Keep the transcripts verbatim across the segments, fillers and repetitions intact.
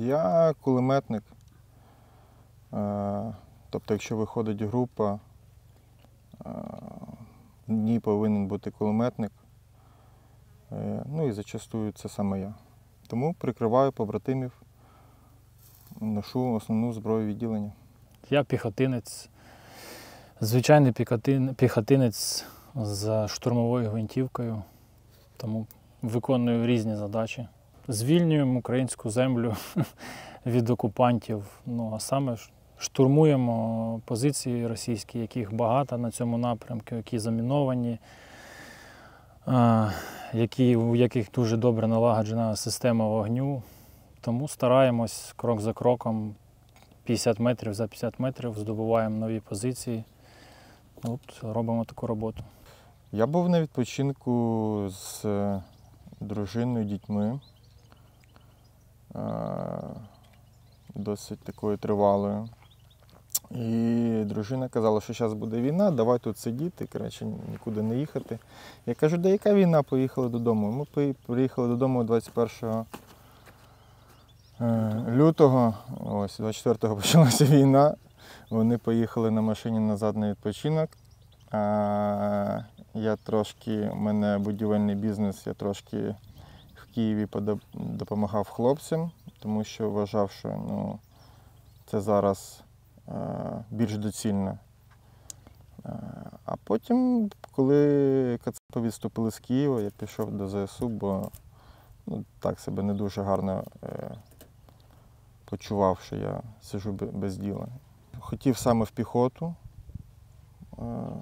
Я кулеметник. Тобто, якщо виходить група, в ній повинен бути кулеметник. Ну і зачастую це саме я. Тому прикриваю побратимів, ношу основну зброю відділення. Я піхотинець, звичайний піхотинець з штурмовою гвинтівкою, тому виконую різні задачі. Звільнюємо українську землю від окупантів, ну а саме штурмуємо позиції російські, яких багато на цьому напрямку, які заміновані, які, у яких дуже добре налагоджена система вогню. Тому стараємось крок за кроком, п'ятдесят метрів за п'ятдесят метрів, здобуваємо нові позиції. От, робимо таку роботу. Я був на відпочинку з дружиною, дітьми. Досить такою тривалою. І дружина казала, що зараз буде війна, давай тут сидіти, коротше, нікуди не їхати. Я кажу, да яка війна, поїхали додому. Ми приїхали додому двадцять першого лютого, ось двадцять четвертого почалася війна. Вони поїхали на машині назад на відпочинок. А я трошки, у мене будівельний бізнес, я трошки в Києві допомагав хлопцям, тому що вважав, що ну, це зараз більш доцільно. А потім, коли кацапи відступили з Києва, я пішов до зе ес у, бо ну, так себе не дуже гарно е, почував, що я сиджу без діла. Хотів саме в піхоту, е,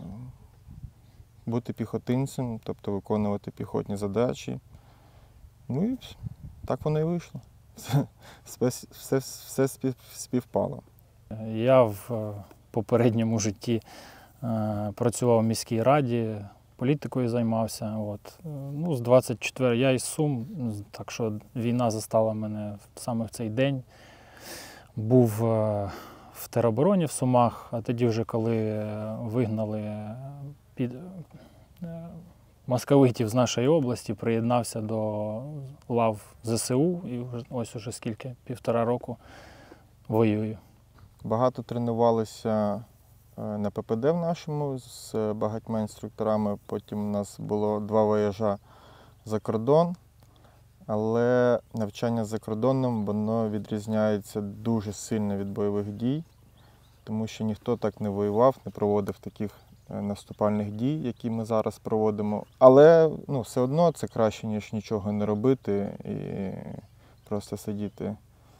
бути піхотинцем, тобто виконувати піхотні задачі. Ну і так воно і вийшло. Все, все, все співпало. Я в попередньому житті е, працював в міській раді, політикою займався. От. Ну, з двадцять четвертого я із Сум, так що війна застала мене саме в цей день. Був е, в теробороні в Сумах, а тоді вже коли вигнали під, е, московитів з нашої області, приєднався до лав зе ес у і ось уже скільки, півтора року воюю. Багато тренувалися на пе пе де в нашому з багатьма інструкторами. Потім у нас було два вояжа за кордон. Але навчання за кордоном, воно відрізняється дуже сильно від бойових дій, тому що ніхто так не воював, не проводив таких наступальних дій, які ми зараз проводимо. Але ну, все одно це краще, ніж нічого не робити і просто сидіти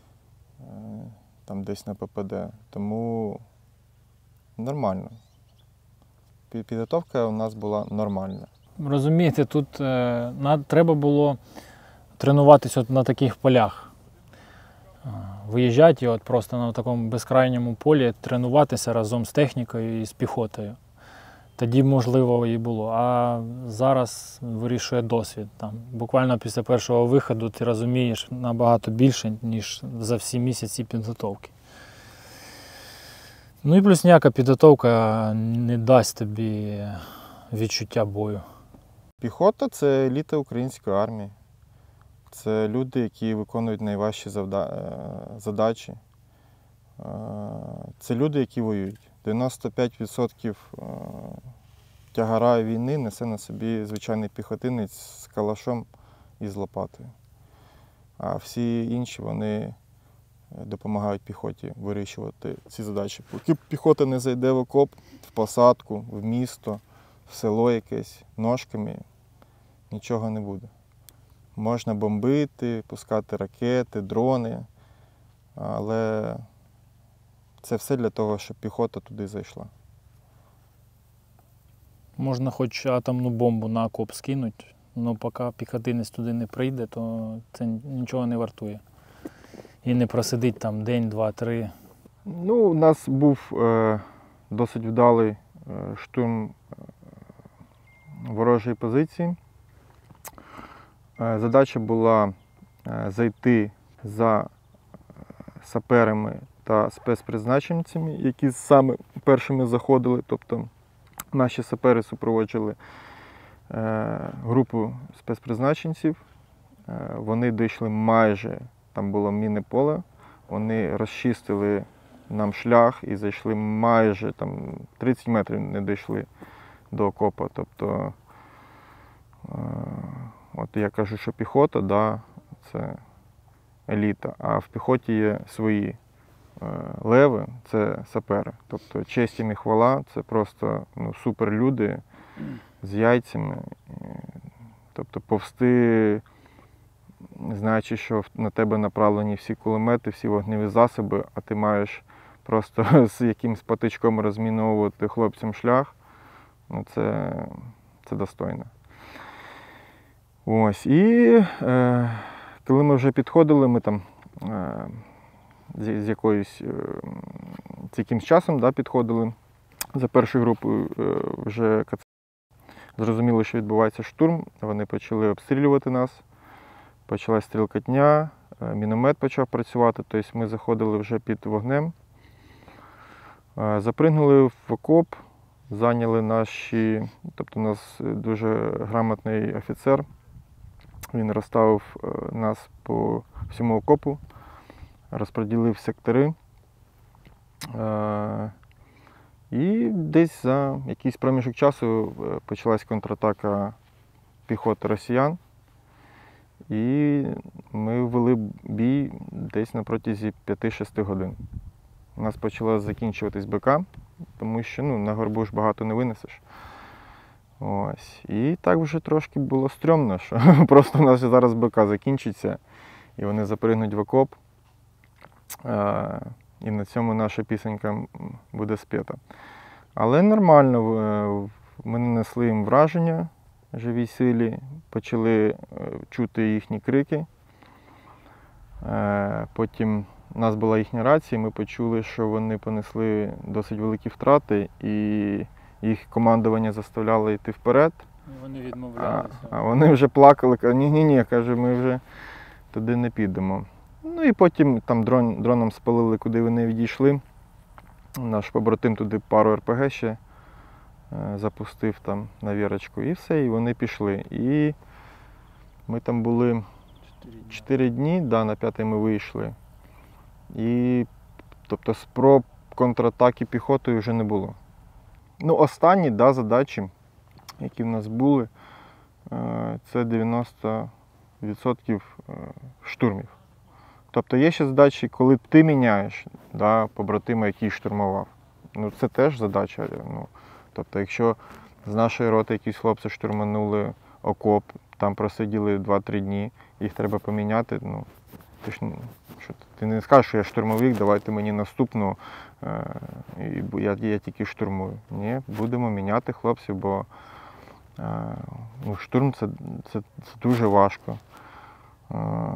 там десь на пе пе де. Тому нормально. Підготовка у нас була нормальна. Розумієте, тут е, над, треба було тренуватися от на таких полях. Виїжджати от просто на такому безкрайньому полі, тренуватися разом з технікою і з піхотою. Тоді, можливо, і було. А зараз вирішує досвід. Там, буквально після першого виходу ти розумієш набагато більше, ніж за всі місяці підготовки. Ну і плюс ніяка підготовка не дасть тобі відчуття бою. Піхота – це еліта української армії. Це люди, які виконують найважчі задачі. Це люди, які воюють. дев'яносто п'ять відсотків тягара війни несе на собі звичайний піхотинець з калашом і з лопатою. А всі інші, вони допомагають піхоті вирішувати ці задачі. Поки піхота не зайде в окоп, в посадку, в місто, в село якесь, ножками, нічого не буде. Можна бомбити, пускати ракети, дрони, але це все для того, щоб піхота туди зайшла. Можна хоч атомну бомбу на окоп скинути, але поки піхотинець туди не прийде, то це нічого не вартує. І не просидить там день, два, три. Ну, у нас був е, досить вдалий е, штурм е, ворожої позиції. Е, задача була е, зайти за саперами та спецпризначенцями, які саме першими заходили. Тобто наші сапери супроводжували е, групу спецпризначенців. Е, вони дійшли майже там було мінне поле, вони розчистили нам шлях і зайшли майже там тридцять метрів не дійшли до окопа. Тобто, е, от я кажу, що піхота, да, це еліта, а в піхоті є свої е, леви, це сапери. Тобто честь їм і хвала, це просто ну, суперлюди з яйцями. Тобто повсти, знаючи, що на тебе направлені всі кулемети, всі вогневі засоби, а ти маєш просто з якимсь патичком розміновувати хлопцям шлях, ну це, це достойно. Ось, і е, коли ми вже підходили, ми там е, з, з якоюсь, е, з якимсь часом да, підходили за першою групою е, вже КЦ. Зрозуміло, що відбувається штурм, вони почали обстрілювати нас, почалась стрілкотня, міномет почав працювати, тобто ми заходили вже під вогнем. Запригнули в окоп, зайняли наші, тобто у нас дуже грамотний офіцер, він розставив нас по всьому окопу, розподілив сектори. І десь за якийсь проміжок часу почалась контратака піхоти росіян. І ми вели бій десь на протязі п'яти-шести годин. У нас почала закінчуватись БК, тому що ну, на горбу ж багато не винесеш. Ось. І так вже трошки було стрьомно, що просто у нас зараз БК закінчиться, і вони запригнуть в окоп. І на цьому наша пісенька буде спета. Але нормально, ми нанесли їм враження живій силі, почали чути їхні крики. Потім у нас була їхня рація, ми почули, що вони понесли досить великі втрати, і їх командування заставляло йти вперед. Вони відмовлялися. А, а вони вже плакали, кажуть, ні-ні-ні, каже, ми вже туди не підемо. Ну і потім там дрон, дроном спалили, куди вони відійшли. Наш побратим туди пару РПГ ще е, запустив там на вірочку і все, і вони пішли. І ми там були чотири дні, да, на п'ятий ми вийшли. І тобто спроб контратаки піхотою вже не було. Ну, останні да, задачі, які в нас були, е, це дев'яносто відсотків штурмів. Тобто є ще задачі, коли ти міняєш да, побратима, який штурмував. Ну, це теж задача. Ну, тобто, якщо з нашої роти якісь хлопці штурманули окоп, там просиділи два-три дні, їх треба поміняти, ну, ти ж що, ти не скажеш, що я штурмовик, давайте мені наступну, е, і я, я тільки штурмую. Ні, будемо міняти хлопців, бо е, ну, штурм це, це, це дуже важко. Е,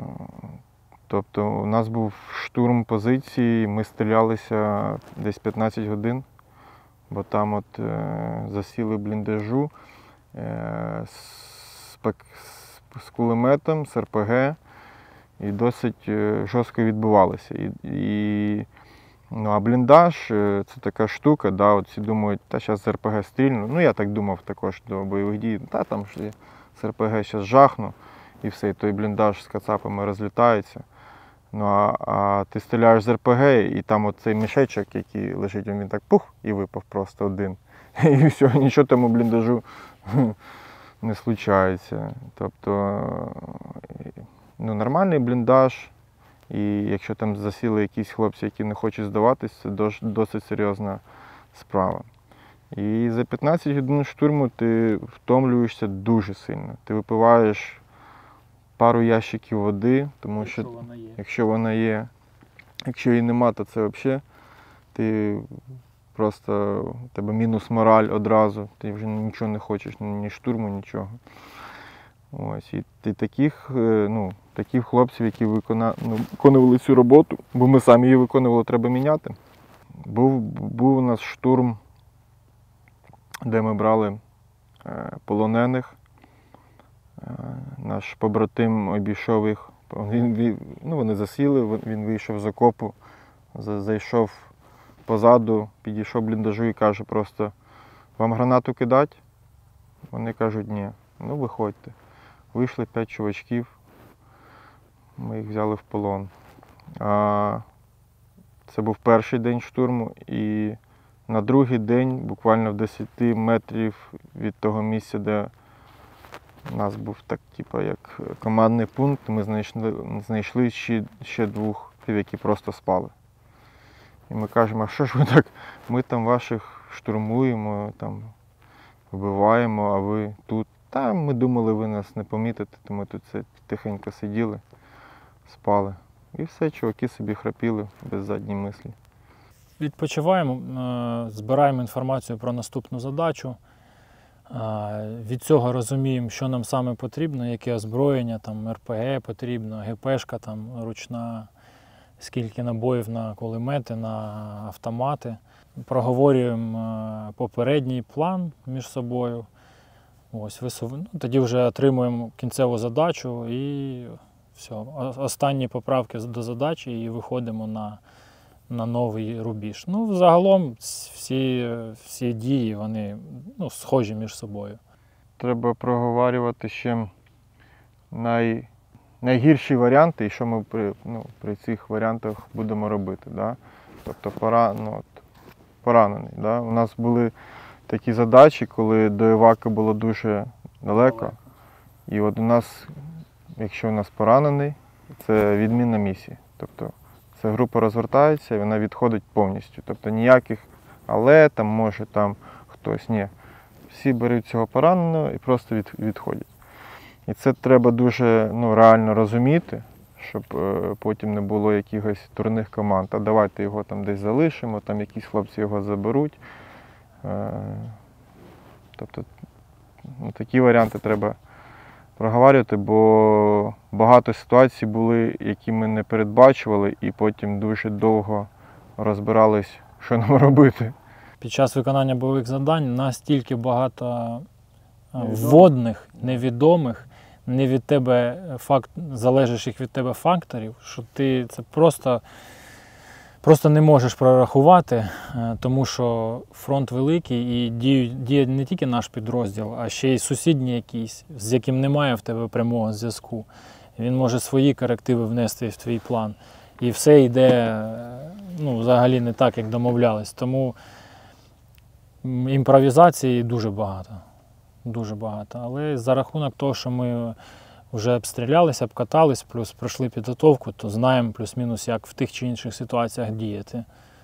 Тобто у нас був штурм позиції, ми стрілялися десь п'ятнадцять годин, бо там от е, засіли бліндажу е, з, з кулеметом, з РПГ, і досить е, жорстко відбувалося. І, і, ну, а бліндаж е, це така штука, да, от всі думають, та зараз з РПГ стрільну. Ну я так думав також до бойових дій, та там ж з РПГ зараз жахну, і все, і той бліндаж з кацапами розлітається. Ну, а, а ти стріляєш з РПГ, і там оцей мішечок, який лежить, він так пух, і випав просто один. І все, нічого тому бліндажу не случається. Тобто, ну, нормальний бліндаж, і якщо там засіли якісь хлопці, які не хочуть здаватися, це досить серйозна справа. І за п'ятнадцять годин штурму ти втомлюєшся дуже сильно. Ти випиваєш пару ящиків води, тому якщо що вона є. якщо вона є, якщо її нема, то це взагалі ти просто, у тебе мінус мораль одразу, ти вже нічого не хочеш, ні штурму, нічого. Ось, і ти таких, ну, таких хлопців, які викона, ну, виконували цю роботу, бо ми самі її виконували, треба міняти. Був, був у нас штурм, де ми брали е, полонених. Наш побратим обійшов їх, він, він, ну, вони засіли, він вийшов з окопу, зайшов позаду, підійшов бліндажу і каже просто, вам гранату кидати? Вони кажуть, ні. Ну, виходьте. Вийшли п'ять чувачків, ми їх взяли в полон. А, це був перший день штурму, і на другий день, буквально в десяти метрів від того місця, де у нас був так, типу, як командний пункт, ми знайшли, знайшли ще, ще двох, які просто спали. І ми кажемо, а що ж ви так, ми там ваших штурмуємо, там, вбиваємо, а ви тут. Та ми думали, ви нас не помітите, то ми тут це тихенько сиділи, спали. І все, чуваки собі храпіли без задньої мислі. Відпочиваємо, е, збираємо інформацію про наступну задачу. Е, Від цього розуміємо, що нам саме потрібно, яке озброєння, там ер пе ге потрібно, ге пе шка там ручна, скільки набоїв на кулемети, на автомати. Проговорюємо е, попередній план між собою. Ось, висув... ну, тоді вже отримуємо кінцеву задачу і все. Останні поправки до задачі і виходимо на, на новий рубіж. Ну, загалом всі, всі дії, вони ну, схожі між собою. Треба проговорювати ще най... найгірші варіанти і що ми при, ну, при цих варіантах будемо робити. Да? Тобто пора, ну, от, поранений. Да? У нас були такі задачі, коли до Івака було дуже далеко. І от у нас, якщо у нас поранений, це відмінна місія. Тобто ця група розвертається і вона відходить повністю. Тобто ніяких але, там може там хтось, ні. Всі беруть цього пораненого і просто від, відходять. І це треба дуже ну, реально розуміти, щоб е, потім не було якихось дурних команд. А давайте його там десь залишимо, там якісь хлопці його заберуть. Е, тобто ну, такі варіанти треба проговорювати, бо багато ситуацій були, які ми не передбачували, і потім дуже довго розбирались, що нам робити. Під час виконання бойових завдань настільки багато вводних, невідомих, не від тебе факт, залежащих від тебе факторів, що ти це просто, просто не можеш прорахувати, тому що фронт великий і діє, діє не тільки наш підрозділ, а ще й сусідній якийсь, з яким немає в тебе прямого зв'язку. Він може свої корективи внести в твій план. І все йде ну, взагалі не так, як домовлялись. Тому імпровізації дуже багато. Дуже багато. Але за рахунок того, що ми вже обстрілялися, обкатались, плюс пройшли підготовку, то знаємо плюс-мінус, як в тих чи інших ситуаціях діяти.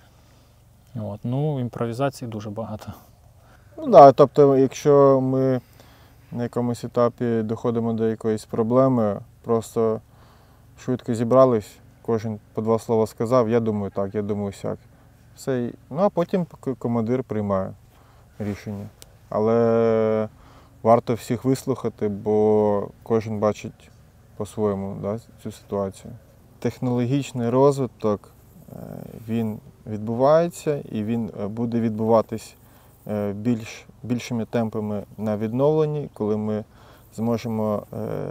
От. Ну, імпровізацій дуже багато. Ну так, да, тобто, якщо ми на якомусь етапі доходимо до якоїсь проблеми, просто швидко зібрались, кожен по два слова сказав, я думаю так, я думаю сяк. Все. Ну, а потім командир приймає рішення. Але варто всіх вислухати, бо кожен бачить по-своєму, да, цю ситуацію. Технологічний розвиток, він відбувається і він буде відбуватись більш, більшими темпами на відновленні, коли ми зможемо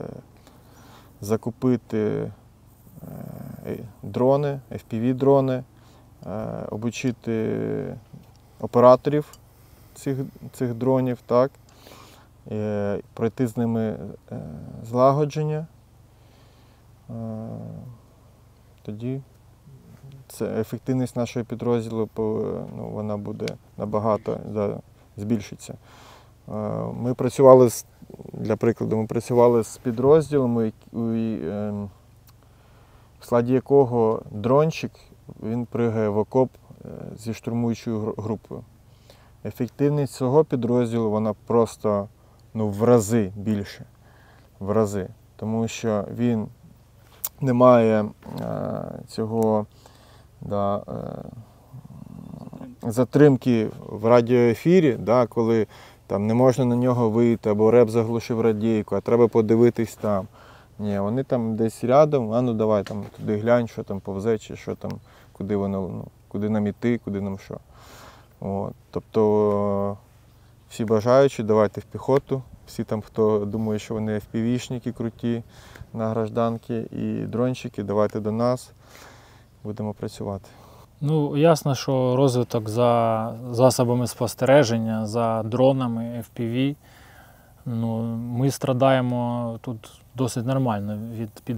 закупити дрони, еф пі ві-дрони, обучити операторів цих, цих дронів, так, пройти з ними злагодження. Тоді це ефективність нашого підрозділу, ну, вона буде набагато да, збільшиться. Ми працювали, з, для прикладу, ми працювали з підрозділом, в складі якого дрончик, він пригає в окоп зі штурмуючою групою. Ефективність цього підрозділу, вона просто ну, в рази більше, в рази, тому що він не має е, цього да, е, затримки в радіоефірі, да, коли там, не можна на нього вийти, або реп заглушив радійку, а треба подивитись там. Ні, вони там десь рядом, а ну давай там туди глянь, що там повзе, чи що там, куди воно, ну, куди нам іти, куди нам що. От. Тобто всі бажаючі, давайте в піхоту. Всі там, хто думає, що вони еф пі ві-шники круті на гражданки і дрончики, давайте до нас, будемо працювати. Ну, ясно, що розвиток за засобами спостереження, за дронами, еф пі ві, ну, ми страдаємо тут досить нормально від під.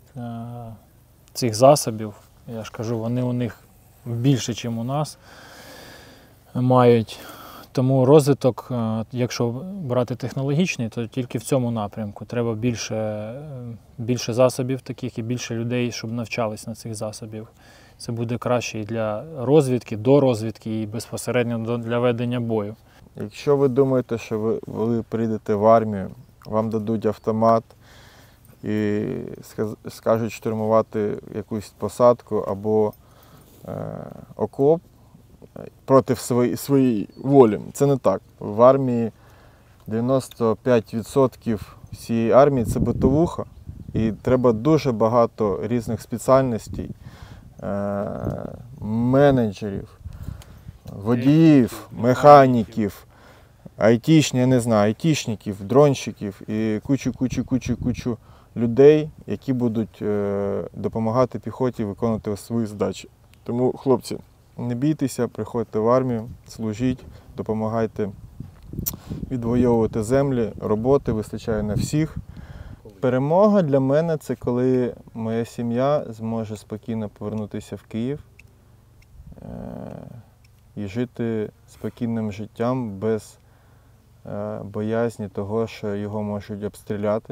е, цих засобів. Я ж кажу, вони у них більше, ніж у нас мають. Тому розвиток, е, якщо брати технологічний, то тільки в цьому напрямку. Треба більше, е, більше засобів таких і більше людей, щоб навчались на цих засобів. Це буде краще і для розвідки, до розвідки, і безпосередньо до- для ведення бою. Якщо ви думаєте, що ви, ви прийдете в армію, вам дадуть автомат і сказ- скажуть штурмувати якусь посадку або е, окоп проти своєї, своєї волі. Це не так. В армії дев'яносто п'ять відсотків всієї армії це битовуха, і треба дуже багато різних спеціальностей, е, менеджерів, водіїв, механіків, айтішні, я не знаю, айтішників, дронщиків і кучу, кучу, кучу, кучу людей, які будуть е, допомагати піхоті виконувати свої задачі. Тому, хлопці, не бійтеся, приходьте в армію, служіть, допомагайте відвоювати землі, роботи вистачає на всіх. Перемога для мене – це коли моя сім'я зможе спокійно повернутися в Київ е, і жити спокійним життям без е, боязні того, що його можуть обстріляти.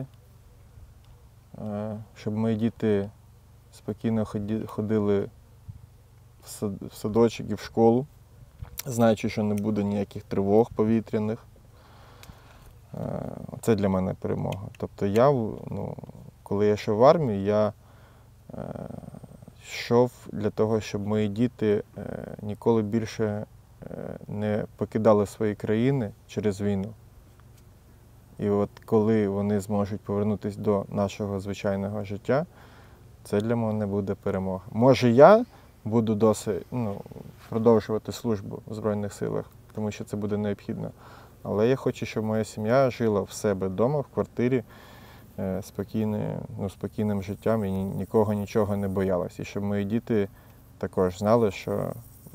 Е, щоб мої діти спокійно ході- ходили в сад- в садочок і в школу, знаючи, що не буде ніяких тривог повітряних. Е, Це для мене перемога. Тобто я, ну, коли я йшов в армію, я е, йшов для того, щоб мої діти е, ніколи більше е, не покидали свої країни через війну. І от коли вони зможуть повернутися до нашого звичайного життя, це для мене буде перемога. Може, я буду досить, ну, продовжувати службу в Збройних силах, тому що це буде необхідно. Але я хочу, щоб моя сім'я жила в себе вдома, в квартирі, е, спокійне, ну, спокійним життям і ні- нікого нічого не боялась. І щоб мої діти також знали, що, м,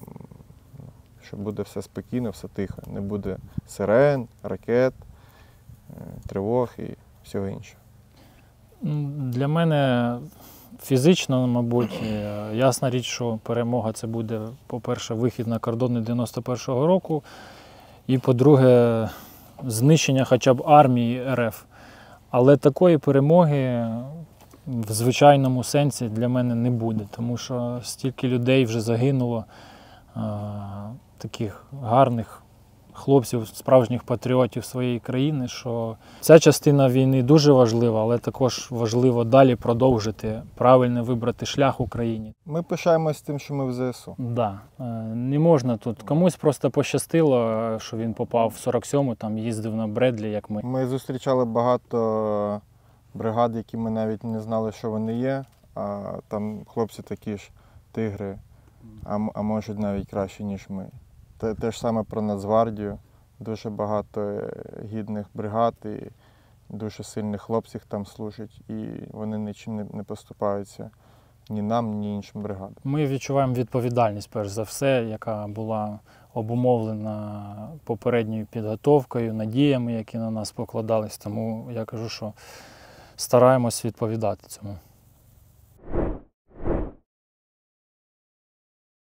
що буде все спокійно, все тихо. Не буде сирен, ракет, е, тривог і всього іншого. Ну, Для мене фізично, мабуть, е, ясна річ, що перемога це буде, по-перше, вихід на кордони дев'яносто першого року, і, по-друге, знищення хоча б армії РФ. Але такої перемоги в звичайному сенсі для мене не буде, тому що стільки людей вже загинуло, е, таких гарних хлопців, справжніх патріотів своєї країни, що ця частина війни дуже важлива, але також важливо далі продовжити, правильно вибрати шлях Україні. Ми пишаємось тим, що ми в ЗСУ. Да, е, не можна тут. Комусь просто пощастило, е, що він попав в сорок сьому, там їздив на Бредлі, як ми. Ми зустрічали багато бригад, які ми навіть не знали, що вони є. А там хлопці такі ж тигри, а, м- а можуть навіть краще, ніж ми. Те, те ж саме про Нацгвардію. Дуже багато е, гідних бригад і дуже сильних хлопців там служать, і вони нічим не, не поступаються ні нам, ні іншим бригадам. Ми відчуваємо відповідальність, перш за все, яка була обумовлена попередньою підготовкою, надіями, які на нас покладались. Тому я кажу, що стараємось відповідати цьому.